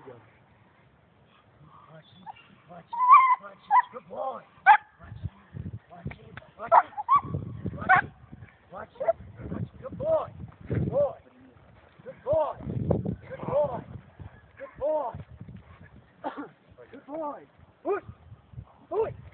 go. Watch it, watch it, watch it. Good boy. Watch it, watch it, watch it. Watch it, watch it, watch it. Good boy. Good boy. Good boy. Good boy. Good boy. Good boy. Push. Push.